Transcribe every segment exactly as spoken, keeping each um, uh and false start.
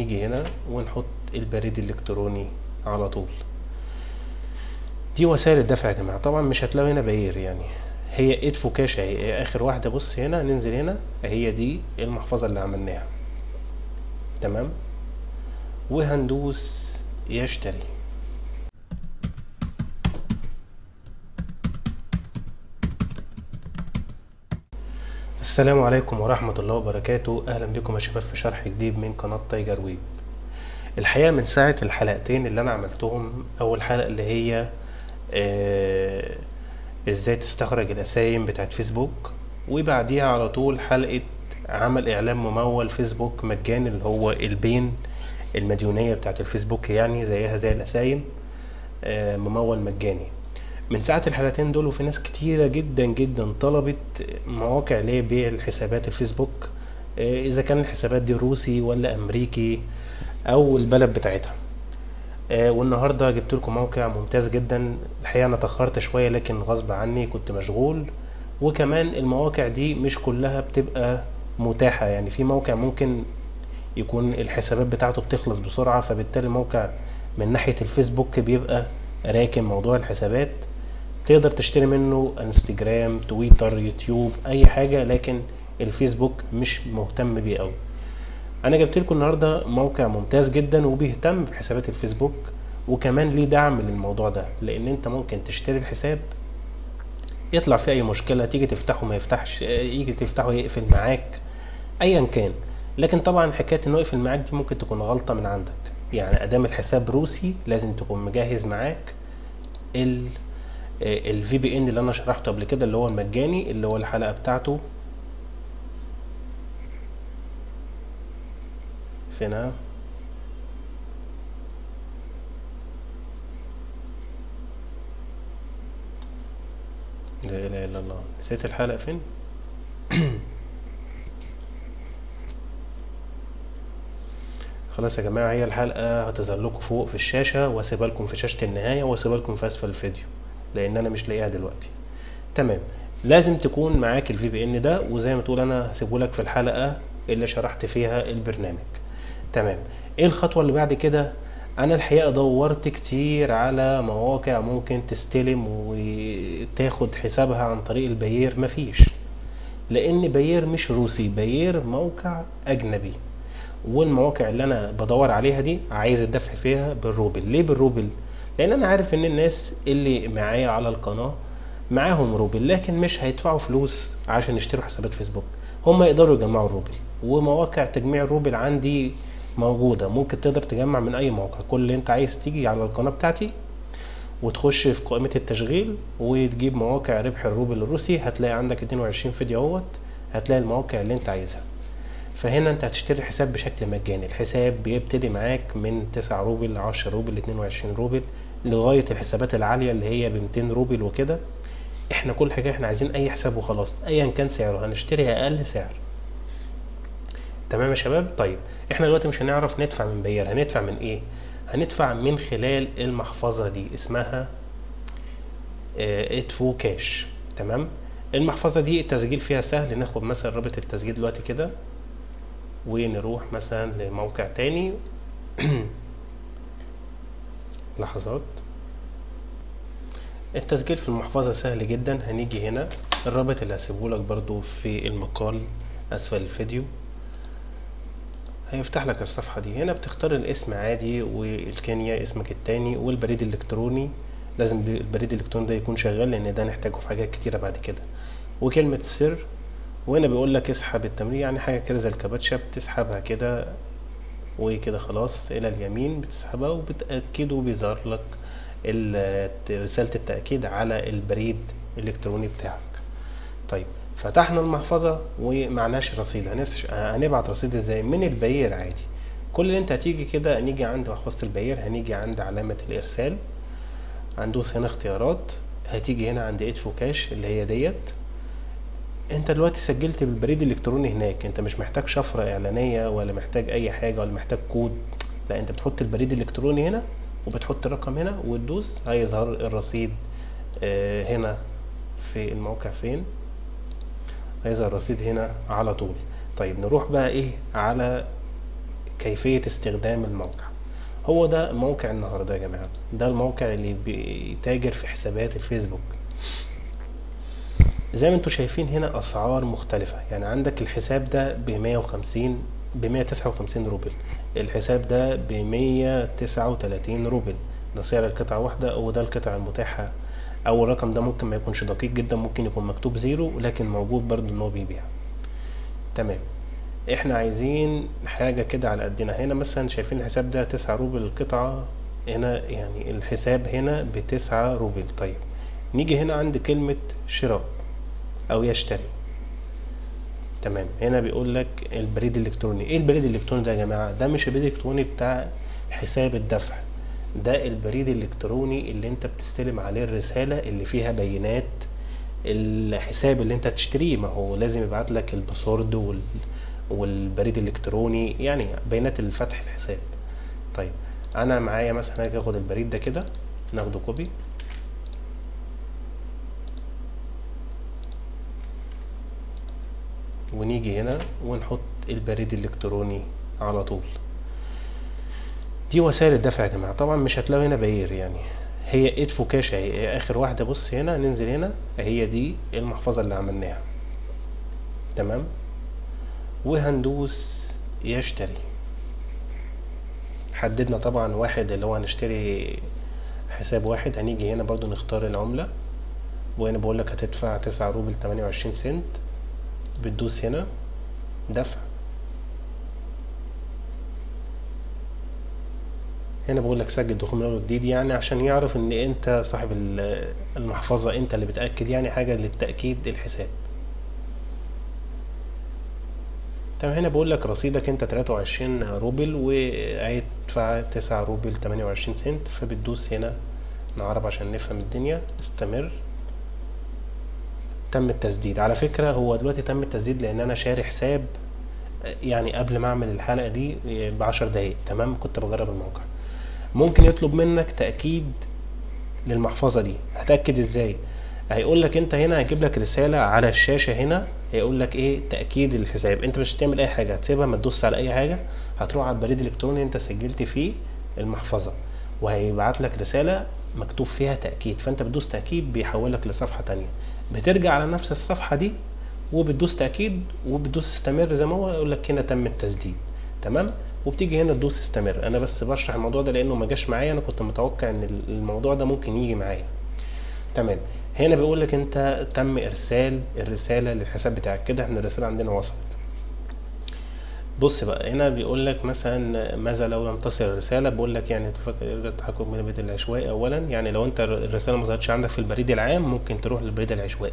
ونيجي هنا ونحط البريد الالكتروني على طول. دي وسائل الدفع يا جماعه. طبعا مش هتلاقوا هنا باير، يعني هي ادفو كاش اهي اخر واحده. بص هنا، ننزل هنا، هي دي المحفظه اللي عملناها. تمام، وهندوس يشتري. السلام عليكم ورحمة الله وبركاته. اهلا بكم يا شباب في شرح جديد من قناة تايجر ويب. الحقيقة من ساعة الحلقتين اللي انا عملتهم، اول حلقة اللي هي آه ازاي تستخرج الاسايم بتاعت فيسبوك، وبعديها على طول حلقة عمل اعلان ممول فيسبوك مجاني اللي هو البين المديونية بتاعت الفيسبوك، يعني زيها زي الاسايم آه ممول مجاني. من ساعة الحلقتين دول وفي ناس كتيرة جدا جدا طلبت مواقع لبيع الحسابات الفيسبوك، اذا كان الحسابات دي روسي ولا امريكي او البلد بتاعتها. والنهاردة جبت لكم موقع ممتاز جدا. الحقيقة انا اتأخرت شوية لكن غصب عني كنت مشغول، وكمان المواقع دي مش كلها بتبقى متاحة. يعني في موقع ممكن يكون الحسابات بتاعته بتخلص بسرعة، فبالتالي الموقع من ناحية الفيسبوك بيبقى راكن موضوع الحسابات، تقدر تشتري منه انستجرام، تويتر، يوتيوب، اي حاجة، لكن الفيسبوك مش مهتم بيه قوي. انا جبت لكم النهارده موقع ممتاز جدا وبيهتم بحسابات الفيسبوك، وكمان ليه دعم للموضوع ده، لان انت ممكن تشتري الحساب يطلع فيه اي مشكلة، تيجي تفتحه ما يفتحش، يجي تفتحه يقفل معاك، ايا كان. لكن طبعا حكاية انه يقفل معاك دي ممكن تكون غلطة من عندك. يعني ادام الحساب روسي لازم تكون مجهز معاك ال الفي بي ان اللي انا شرحته قبل كده، اللي هو المجاني، اللي هو الحلقة بتاعته فينا. لا اله الا الله، نسيت الحلقة فين. خلاص يا جماعة، هي الحلقة هتظهر لكم فوق في الشاشة، واسيبها لكم في شاشة النهاية، واسيبها لكم في اسفل الفيديو لان انا مش لاقيها دلوقتي. تمام، لازم تكون معاك الفي بي ان ده، وزي ما تقول انا هسيبه لك في الحلقة اللي شرحت فيها البرنامج. تمام، ايه الخطوة اللي بعد كده؟ انا الحقيقة دورت كتير على مواقع ممكن تستلم وتاخد حسابها عن طريق الباير، مفيش، لان باير مش روسي، باير موقع اجنبي. والمواقع اللي انا بدور عليها دي عايز الدفع فيها بالروبل. ليه بالروبل؟ لان انا عارف ان الناس اللي معايا على القناة معاهم روبل، لكن مش هيدفعوا فلوس عشان يشتروا حسابات فيسبوك، هم يقدروا يجمعوا الروبل. ومواقع تجميع الروبل عندي موجودة، ممكن تقدر تجمع من اي موقع. كل اللي انت عايز تيجي على القناة بتاعتي وتخش في قائمة التشغيل وتجيب مواقع ربح الروبل الروسي، هتلاقي عندك اتنين وعشرين فيديو اهوت، هتلاقي المواقع اللي انت عايزها. فهنا انت هتشتري حساب بشكل مجاني. الحساب بيبتدي معاك من تسعة روبل، عشرة روبل، اتنين وعشرين روبل، لغاية الحسابات العالية اللي هي ب ميتين روبل وكده. احنا كل حاجة احنا عايزين اي حساب وخلاص، ايا كان سعره هنشتري اقل سعر. تمام يا شباب. طيب احنا دلوقتي مش هنعرف ندفع من باير، هندفع من ايه؟ هندفع من خلال المحفظة دي، اسمها اه ادفو كاش. تمام، المحفظة دي التسجيل فيها سهل. ناخد مثلا رابط التسجيل دلوقتي كده ونروح مثلا لموقع تاني. لحظات. التسجيل في المحفظة سهل جدا. هنيجي هنا، الرابط اللي هسيبهولك برضو في المقال اسفل الفيديو، هيفتح لك الصفحة دي. هنا بتختار الاسم عادي، والكينيا اسمك التاني، والبريد الالكتروني. لازم البريد الالكتروني ده يكون شغال لان ده نحتاجه في حاجات كتيرة بعد كده، وكلمة سر. وهنا بيقول لك اسحب التمرين، يعني حاجة كده زي الكابتشا، بتسحبها كده وكده خلاص الى اليمين، بتسحبها وبتأكد، وبيظهر لك رسالة التأكيد على البريد الالكتروني بتاعك. طيب فتحنا المحفظة ومعناش رصيد، هنبعت رصيد ازاي؟ من الباير عادي. كل اللي انت هتيجي كده، نيجي عند محفظة الباير، هنيجي عند علامة الارسال، هندوس هنا اختيارات، هتيجي هنا عند ادفو كاش اللي هي ديت. انت دلوقتي سجلت بالبريد الالكتروني هناك، انت مش محتاج شفرة اعلانية ولا محتاج اي حاجة ولا محتاج كود، لا انت بتحط البريد الالكتروني هنا وبتحط الرقم هنا وتدوس، هيظهر الرصيد اه هنا في الموقع. فين هيظهر الرصيد؟ هنا على طول. طيب نروح بقى ايه على كيفية استخدام الموقع. هو ده موقع النهاردة يا جماعة، ده الموقع اللي بيتاجر في حسابات الفيسبوك. زي ما انتوا شايفين هنا اسعار مختلفة، يعني عندك الحساب ده بمية وخمسين بمية تسعة وخمسين روبل، الحساب ده بمية تسعة وتلاتين روبل، ده سعر القطعة واحدة وده القطع المتاحة. او الرقم ده ممكن ما يكونش دقيق جدا، ممكن يكون مكتوب زيرو لكن موجود برضو ان هو بيبيع. تمام، احنا عايزين حاجة كده على قدنا. هنا مثلا شايفين الحساب ده تسعة روبل القطعة، هنا يعني الحساب هنا بتسعة روبل. طيب نيجي هنا عند كلمة شراء او يشتري. تمام، هنا بيقول لك البريد الالكتروني. ايه البريد الالكتروني ده يا جماعة؟ ده مش البريد الالكتروني بتاع حساب الدفع، ده البريد الالكتروني اللي انت بتستلم عليه الرسالة اللي فيها بيانات الحساب اللي انت تشتريه. ما هو لازم يبعت لك الباسورد وال... والبريد الالكتروني، يعني بيانات الفتح الحساب. طيب انا معايا مثلا هاجي اخد البريد ده كده، ناخده كوبي ونيجي هنا ونحط البريد الالكتروني على طول. دي وسائل الدفع يا جماعه. طبعا مش هتلاقوا هنا باير، يعني هي ادفو كاش اهي اخر واحده. بص هنا، ننزل هنا، هي دي المحفظه اللي عملناها. تمام، وهندوس يشتري. حددنا طبعا واحد اللي هو هنشتري حساب واحد. هنيجي هنا برضو نختار العمله، وهنا بقول لك هتدفع تسعة روبل تمانية وعشرين سنت. بتدوس هنا دفع. هنا بقول لك سجل دخول من اول جديد، يعني عشان يعرف ان انت صاحب المحفظه، انت اللي بتاكد، يعني حاجه للتاكيد الحساب. تمام، هنا بقول لك رصيدك انت تلاتة وعشرين روبل وهيدفع تسعة روبل تمانية وعشرين سنت. فبتدوس هنا نعرب عشان نفهم الدنيا. استمر. تم التسديد. على فكره هو دلوقتي تم التسديد لان انا شاري حساب يعني قبل ما اعمل الحلقه دي بعشر دقايق. تمام، كنت بجرب الموقع. ممكن يطلب منك تاكيد للمحفظه دي. هتاكد ازاي؟ هيقول لك انت هنا، هيجيب لك رساله على الشاشه هنا، هيقول لك ايه تاكيد الحساب. انت مش هتعمل اي حاجه، هتسيبها ما تدوس على اي حاجه، هتروح على البريد الالكتروني انت سجلت فيه المحفظه، وهيبعت لك رساله مكتوب فيها تاكيد. فانت بتدوس تاكيد بيحولك لصفحه تانية، بترجع على نفس الصفحه دي وبتدوس تاكيد وبتدوس استمر زي ما هو يقول لك هنا تم التسديد. تمام، وبتيجي هنا تدوس استمر. انا بس بشرح الموضوع ده لانه ما جاش معايا، انا كنت متوقع ان الموضوع ده ممكن يجي معايا. تمام، هنا بيقول لك انت تم ارسال الرساله للحساب بتاعك. كده احنا الرساله عندنا وصلت. بص بقى، هنا بيقول لك مثلا ماذا لو لم تصل الرساله. بقول لك يعني تفكر يرجع التحكم من البريد العشوائي. اولا يعني لو انت الرساله ما ظهرتش عندك في البريد العام ممكن تروح للبريد العشوائي.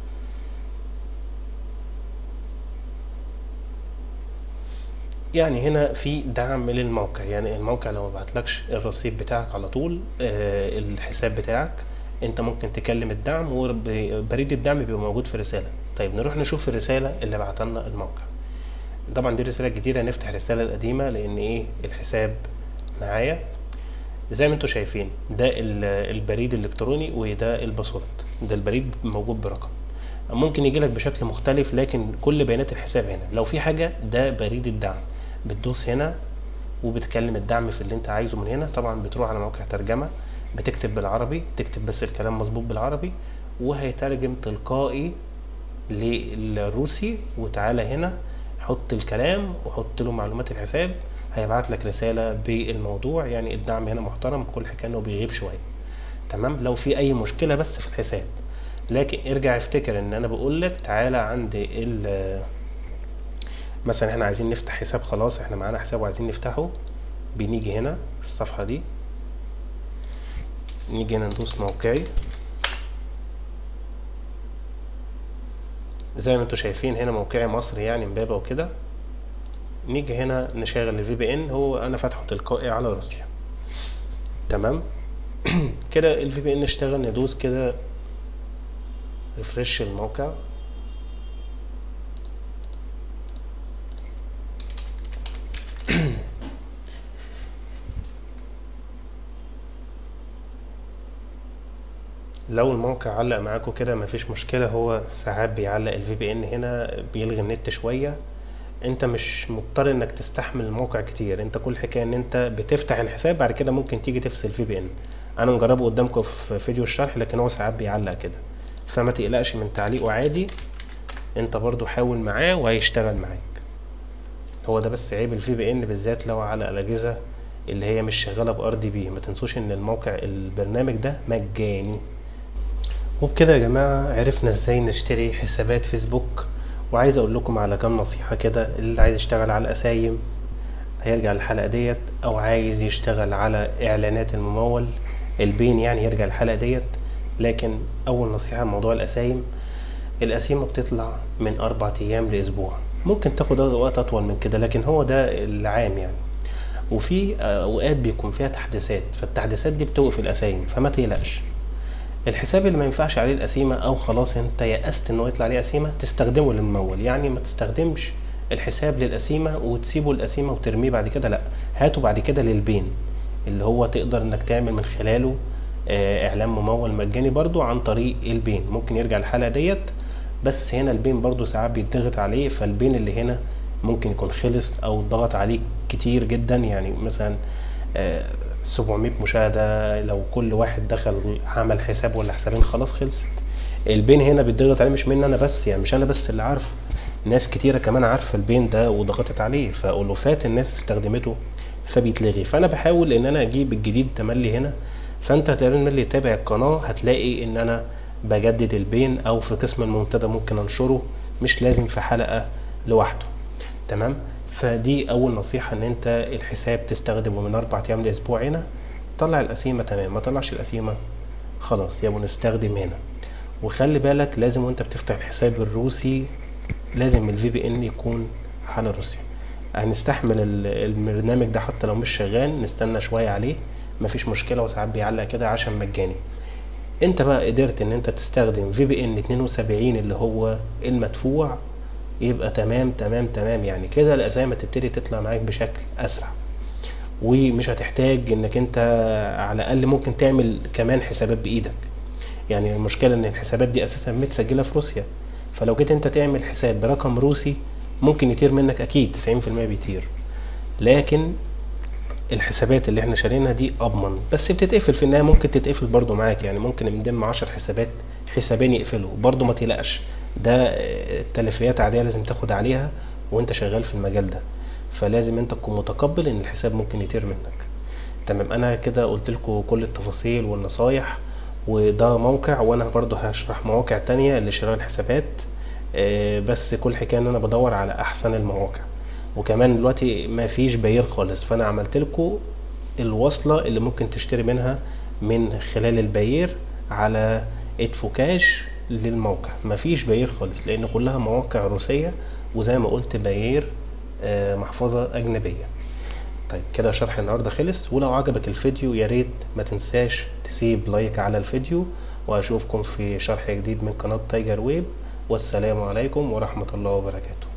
يعني هنا في دعم للموقع، يعني الموقع لو ما بعتلكش الرصيد بتاعك على طول آه الحساب بتاعك، انت ممكن تكلم الدعم وبريد الدعم بيبقى موجود في الرساله. طيب نروح نشوف الرساله اللي بعتها لنا الموقع. طبعا دي الرساله الجديده، نفتح الرساله القديمه لان ايه الحساب معايا. زي ما انتم شايفين ده البريد الالكتروني وده الباسورد. ده البريد موجود برقم، ممكن يجي لك بشكل مختلف لكن كل بيانات الحساب هنا. لو في حاجه ده بريد الدعم، بتدوس هنا وبتكلم الدعم في اللي انت عايزه من هنا. طبعا بتروح على موقع ترجمه، بتكتب بالعربي، تكتب بس الكلام مظبوط بالعربي وهيترجم تلقائي للروسي. وتعالى هنا حط الكلام وحط له معلومات الحساب، هيبعت لك رساله بالموضوع. يعني الدعم هنا محترم، كل حكايه انه بيغيب شويه. تمام، لو في اي مشكله بس في الحساب. لكن ارجع افتكر ان انا بقول لك تعالى عند ال مثلا احنا عايزين نفتح حساب، خلاص احنا معانا حساب وعايزين نفتحه. بنيجي هنا في الصفحه دي، نيجي هنا ندوس موقعي. زي ما انتم شايفين هنا موقعي مصري يعني امبابه وكده. نيجي هنا نشغل الفي بي ان، هو انا فاتحه تلقائي على روسيا. تمام كده الفي بي ان اشتغل. ندوس كده ريفرش الموقع. لو الموقع علق معاكم كده مفيش مشكله، هو ساعات بيعلق الفي بي ان هنا بيلغي النت شويه. انت مش مضطر انك تستحمل الموقع كتير. انت كل حكايه ان انت بتفتح الحساب، بعد كده ممكن تيجي تفصل في بي ان. انا مجربه قدامكم في فيديو الشرح، لكن هو ساعات بيعلق كده، فما تقلقش من تعليقه عادي. انت برضو حاول معاه وهيشتغل معاك. هو ده بس عيب الفي بي ان، بالذات لو على الاجهزه اللي هي مش شغاله بار دي بي. ما تنسوش ان الموقع البرنامج ده مجاني. وبكده يا جماعه عرفنا ازاي نشتري حسابات فيسبوك. وعايز اقول لكم على كام نصيحه كده. اللي عايز يشتغل على القسايم هيرجع للحلقه ديت، او عايز يشتغل على اعلانات الممول البين يعني يرجع للحلقه ديت. لكن اول نصيحه موضوع القسايم، القسيمه بتطلع من اربع ايام لاسبوع، ممكن تاخد وقت اطول من كده، لكن هو ده العام يعني. وفي اوقات بيكون فيها تحديثات، فالتحديثات دي بتوقف القسايم، فما تقلقش. الحساب اللي ما ينفعش عليه القسيمه، او خلاص انت يأست انه يطلع عليه قسيمه، تستخدمه للممول. يعني ما تستخدمش الحساب للقسيمه وتسيبه القسيمه وترميه بعد كده، لا، هاته بعد كده للبين، اللي هو تقدر انك تعمل من خلاله اعلان ممول مجاني برضو عن طريق البين. ممكن يرجع الحلقه ديت، بس هنا البين برضو ساعات بيتضغط عليه، فالبين اللي هنا ممكن يكون خلص او ضغط عليه كتير جدا. يعني مثلا سبعمية مشاهدة، لو كل واحد دخل عمل حساب ولا حسابين خلاص خلصت. البين هنا بيتضغط عليه، مش مني انا بس، يعني مش انا بس اللي عارفه، ناس كتيرة كمان عارفة البين ده وضغطت عليه، فألوفات الناس استخدمته فبيتلغي. فانا بحاول ان انا اجيب الجديد تملي هنا. فانت تقريبا اللي يتابع القناة هتلاقي ان انا بجدد البين، او في قسم المنتدى ممكن انشره، مش لازم في حلقة لوحده. تمام. فدي اول نصيحة، ان انت الحساب تستخدمه من اربع ايام لاسبوع هنا. طلع القسيمة تمام، ما طلعش القسيمة خلاص يابا نستخدم هنا. وخلي بالك لازم وانت بتفتح الحساب الروسي لازم الفي بي ان يكون على روسيا. هنستحمل البرنامج ده حتى لو مش شغال، نستنى شوية عليه مفيش مشكلة، وساعات بيعلق كده عشان مجاني. انت بقى قدرت ان انت تستخدم في بي ان اتنين وسبعين اللي هو المدفوع، يبقى تمام تمام تمام. يعني كده القسايم تبتدي تطلع معاك بشكل اسرع، ومش هتحتاج انك انت على الاقل ممكن تعمل كمان حسابات بايدك. يعني المشكلة ان الحسابات دي اساسا متسجلة في روسيا، فلو جيت انت تعمل حساب برقم روسي ممكن يطير منك، اكيد تسعين في المية بيطير. لكن الحسابات اللي احنا شارينها دي اضمن، بس بتتقفل في النهايه، ممكن تتقفل برضو معاك. يعني ممكن نضم عشر حسابات حسابين يقفلوا برضو، ما تقلقش. ده تلفيات عاديه لازم تاخد عليها وانت شغال في المجال ده، فلازم انت تكون متقبل ان الحساب ممكن يطير منك. تمام. انا كده قلت لكم كل التفاصيل والنصايح، وده موقع، وانا برضو هشرح مواقع تانية لشراء الحسابات. بس كل حكايه ان انا بدور على احسن المواقع، وكمان دلوقتي ما فيش باير خالص، فانا عملت لكم الوصله اللي ممكن تشتري منها من خلال الباير على ادفوكاش للموقع. ما فيش باير خالص لان كلها مواقع روسيه، وزي ما قلت باير محفظه اجنبيه. طيب كده شرح النهارده خلص. ولو عجبك الفيديو يا ريت ما تنساش تسيب لايك على الفيديو، واشوفكم في شرح جديد من قناه تايجر ويب. والسلام عليكم ورحمه الله وبركاته.